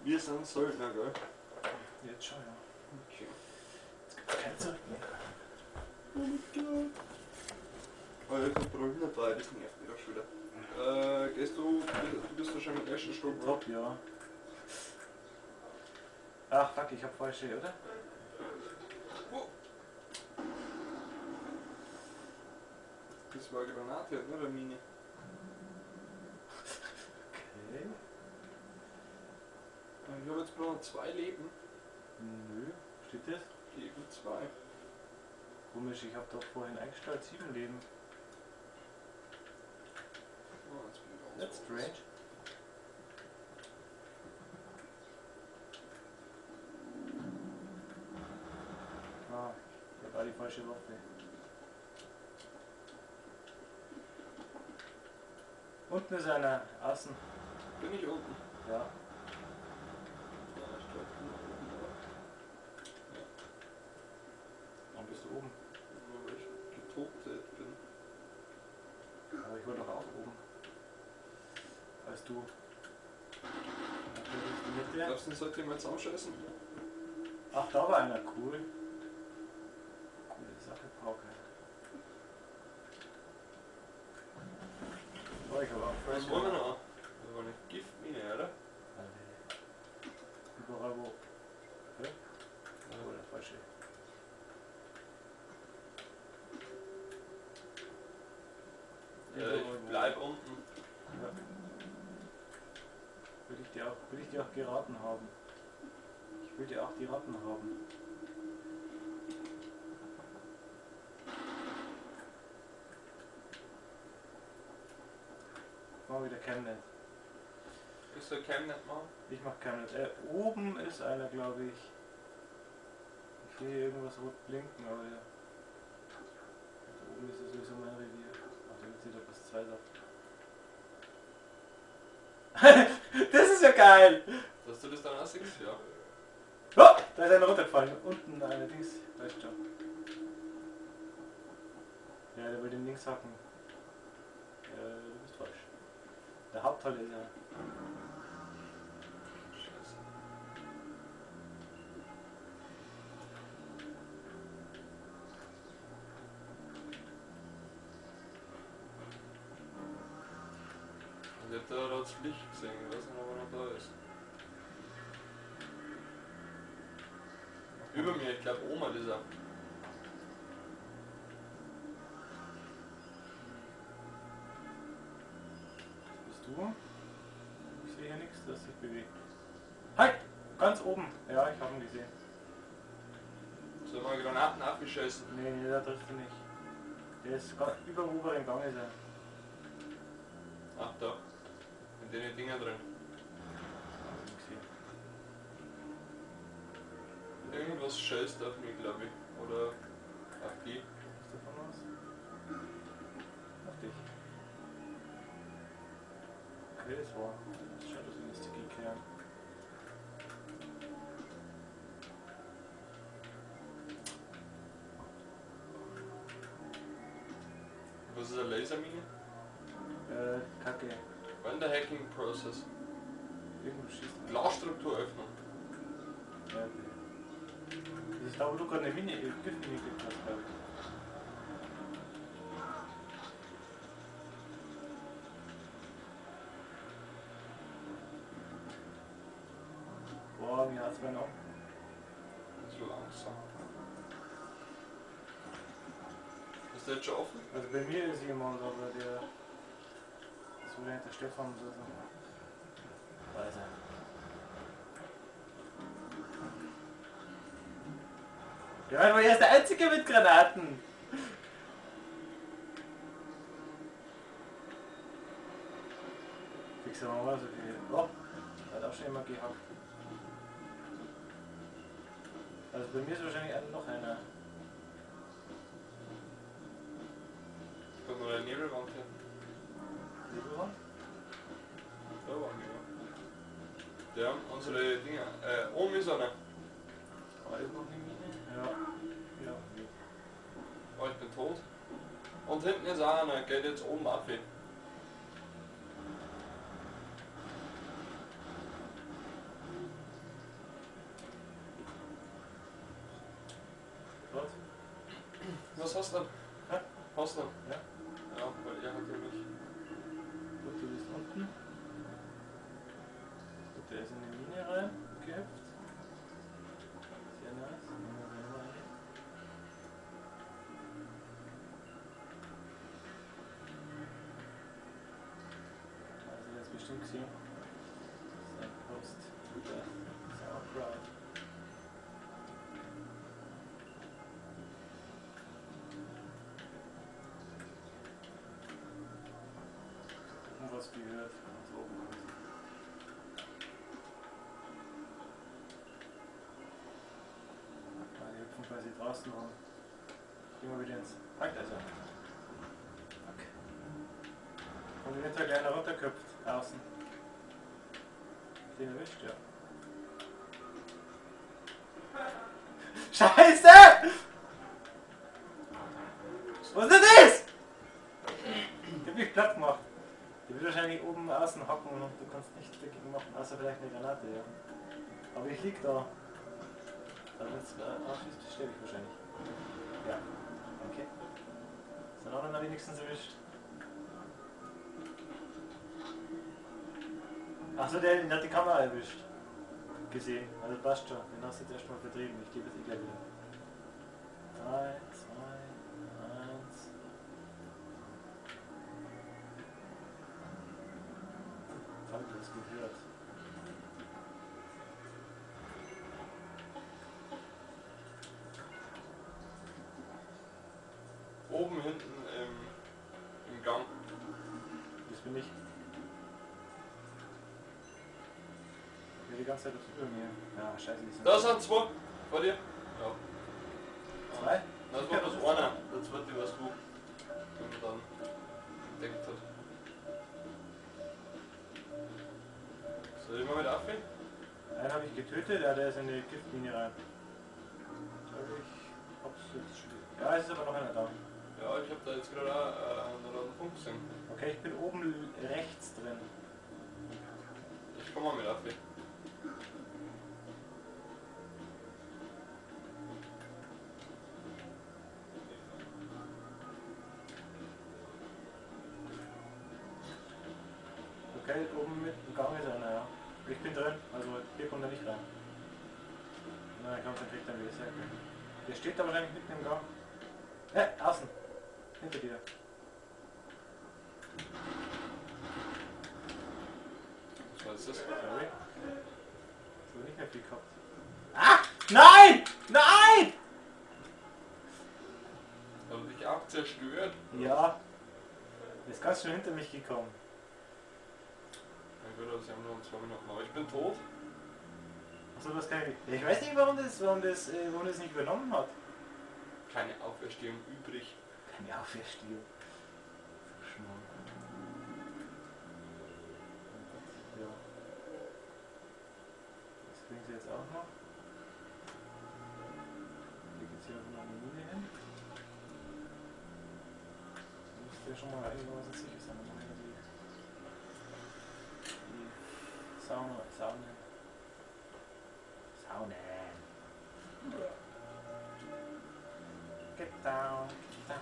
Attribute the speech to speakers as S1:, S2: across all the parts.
S1: Wir sind Söldner, gell?
S2: Jetzt schon, ja.
S1: Okay.
S2: Jetzt gibt es keine Zeit mehr.
S1: Oh mein Gott. Oh, ich hab Brüller dabei, das nervt mich auch schon wieder. Du bist wahrscheinlich im ersten Stock,
S2: Top, ja. Ach fuck, ich hab falsche, oder?
S1: Das war eine Granate, ne, oder Mine?
S2: Okay.
S1: Ich habe jetzt bloß noch 2 Leben.
S2: Nö, steht das?
S1: Leben 2.
S2: Komisch, ich hab doch vorhin eingestellt 7 Leben.
S1: Oh, jetzt bin ich
S2: That's strange. Ah, ich hab auch die falsche Waffe. Unten ist einer, außen.
S1: Bin ich unten?
S2: Ja.
S1: Ja, ich glaube, ich bin oben, aber.
S2: Dann bist du oben.
S1: Nur weil ich getotet bin.
S2: Aber ich war doch auch oben. Als du. Natürlich die Mitte.
S1: Darfst du uns heute mal zusammenscheißen?
S2: Ach, da war einer, cool. Coole Sache, Pauke. Oh, ich hab auch
S1: Was
S2: Fresh.
S1: wollen wir noch? Das war eine Giftmine, oder?
S2: Überall wo. Okay. Oh, der falsche.
S1: Ich bleib unten.
S2: Ja. Will ich dir auch geraten haben. Ich will dir auch die Ratten haben. Mal wieder Chemnet.
S1: Bist du Chemnet machen?
S2: Ich mach Chemnet. Oben ist einer, glaube ich. Ich sehe hier irgendwas rot blinken, aber ja. Da oben ist es sowieso mein Revier. Ach, da gibt es wieder was 2 Sachen. Das ist ja geil!
S1: Dass du das dann aussiehst? Ja.
S2: Oh, da ist einer runtergefallen. Unten allerdings. Da ist schon. Ja, der will den links hacken. Du bist falsch. Der Hauptteil ist ja.
S1: Scheiße. Ich hab da das Licht gesehen, ich weiß nicht, ob er noch da ist. Über mir, ich glaube Oma dieser.
S2: Bist du? Ich sehe hier nichts, das sich bewegt. Halt! Ganz oben! Ja, ich habe ihn gesehen.
S1: Soll man Granaten abgeschossen?
S2: Nee, da triffst du nicht. Der ist über dem oberen Gang ist er.
S1: Ach da. In den Dinger drin.
S2: Hab ich gesehen.
S1: Irgendwas scheißt auf mich, glaube ich. Oder auf die.
S2: Ist davon was? Auf dich. Okay, das war. Das scheint das nächste geklärt.
S1: Was ist eine Lasermine?
S2: Kacke.
S1: When the hacking process.
S2: Irgendwo schießt er.
S1: Glasstruktur öffnen.
S2: Ja, okay. Das ist da, wo du gerade eine Giftmine gekriegt hast, glaube ich. Boah, wie hat's mir noch?
S1: So langsam. Ist der jetzt schon offen?
S2: Also bei mir ist jemand, aber der. Das wurde nicht der Stefan oder so. Weiß er. Ja, aber er ist der Einzige mit Granaten. Fix aber mal so viel. Oh, hat auch schon immer gehackt. Also bei mir ist wahrscheinlich noch einer.
S1: Kommt noch eine Nebelwand hin.
S2: Nebelwand?
S1: Da waren die, ja. Ja, unsere Dinger. Oben ist einer.
S2: Oh, ist noch eine Mine? Ja. Ja.
S1: Oh, ich bin tot. Und hinten ist auch einer, geht jetzt oben ab. was hast du denn?
S2: Hä?
S1: Hast du denn?
S2: Ja.
S1: Ja, weil er hat ja mich.
S2: Gut, du bist unten. Gut, der ist in die Mine rein gehüpft. Sehr nice. Nehmen wir den mal rein. Also er ist bestimmt gesehen. Sein Post. Super. Sauerkraut. Und was gehört, wenn man so oben ist. Die hüpfen quasi draußen rum. Gehen wir wieder ins. Halt also. Fuck. Und wenn jetzt halt einer runterköpft, außen. Den erwischt, ja. Scheiße! Was ist denn das? Ich hab mich platt gemacht. Der will wahrscheinlich oben außen hocken und du kannst nichts dagegen machen, außer vielleicht eine Granate, ja. Aber ich lieg da. Da wird's aufschießt, sterbe ich wahrscheinlich. Ja. Okay. Ist den anderen wenigstens erwischt. Achso, der hat die Kamera erwischt. Gesehen. Also passt schon. Den hast du jetzt erstmal vertrieben. Ich gebe jetzt gleich wieder. 3, 2, 1. Fuck, du hast gehört.
S1: Oben hinten im Gang.
S2: Das bin ich. Ich will die ganze Zeit aufs Über mir. Ja, scheiße, die sind.
S1: Da sind zwei. Vor dir? Ja.
S2: Zwei?
S1: Das war das eine. Der zweite warst du. Wenn man dann entdeckt hat. Soll ich mal mit aufhören?
S2: Einen habe ich getötet, der ist in die Giftmine rein. Ich hab's jetzt schon. Ja, es ist aber noch einer da.
S1: Ja, ich hab da jetzt gerade einen roten Punkt gesehen.
S2: Okay, ich bin oben rechts drin.
S1: Ich komm mal mit aufhören.
S2: Okay, oben mit im Gang ist einer, ja. Ich bin drin, also hier kommt er nicht rein. Nein, er kommt, dann kriegt er wieder sehr gut. Der steht da wahrscheinlich mitten im Gang. Außen. Hinter dir.
S1: Was war jetzt das?
S2: Sorry. Das habe nicht mehr viel gehabt. Ah! Nein! Nein!
S1: Hat er dich auch zerstört?
S2: Ja. Jetzt kannst du hinter mich gekommen.
S1: Mein Gott, das haben nur 2 Minuten. Aber ich bin tot.
S2: Achso, das kann ich nicht. Ich weiß nicht, warum das nicht übernommen hat.
S1: Keine Auferstehung übrig.
S2: Keine Auferstehung. So schmal. Ja. Das kriegen sie jetzt auch noch. Hier geht es hier noch eine Mine hin. Da müsste ja schon mal einigermaßen sicher sein. Dann machen wir die Saunen. Get down, get down.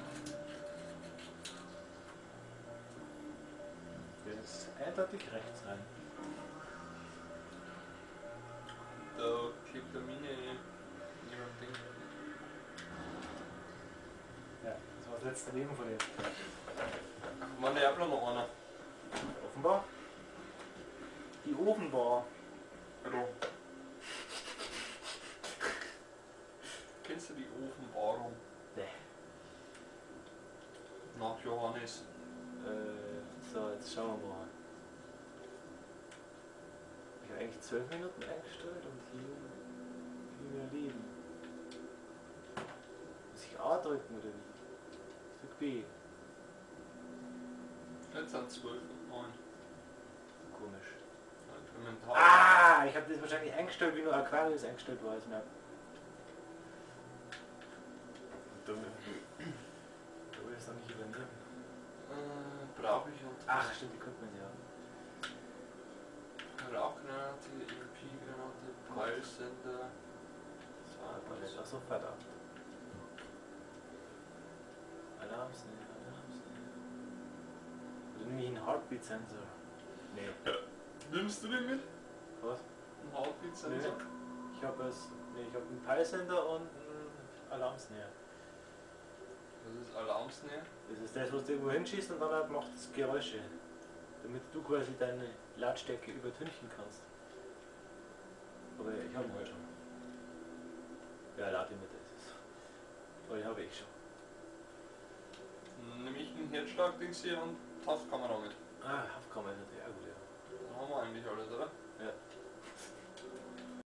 S2: Der ist eindeutig rechts rein.
S1: Da klebt der Mine in ihrem Ding.
S2: Ja, das war das letzte Leben von dir.
S1: Mann, der hat noch einer.
S2: Offenbar. Die Ofenbar.
S1: Hallo. Kennst du die Ofenbarung?
S2: Nee.
S1: Nach Johannes.
S2: So, jetzt schauen wir mal. Ich habe eigentlich 12 Minuten eingestellt und hier viel mehr Leben. Muss ich A drücken oder wie? Ich drück B.
S1: Jetzt sind 12 und 9.
S2: Komisch.
S1: Implementar.
S2: Ah, ich habe das wahrscheinlich eingestellt, wie nur Aquarius eingestellt war. Also, dumme. Du willst noch nicht übernehmen.
S1: Brauche ich und.
S2: Ach, stimmt, die könnte man ja.
S1: Rauchgranate, EMP-Granate, Peilsender.
S2: Achso, verdammt. Alarmsnare. Oder nehme ich einen Heartbeat-Sensor? Nee.
S1: Nimmst du den mit?
S2: Was?
S1: Ein Heartbeat-Sensor?
S2: Ich habe einen Peilsender und einen Alarmsnare.
S1: Das ist Alarmsnare.
S2: Das ist das, was du irgendwo hinschießt und dann macht es Geräusche. Damit du quasi deine Lautstärke übertünchen kannst. Aber ich habe ihn halt schon. Ja, Lautemitter ist es. Aber den habe ich schon.
S1: Nehme ich einen Herzschlag-Dings hier und Taftkamera mit.
S2: Ah, Haftkammer ist natürlich auch gut, ja.
S1: Dann haben wir eigentlich alles, oder?
S2: Ja.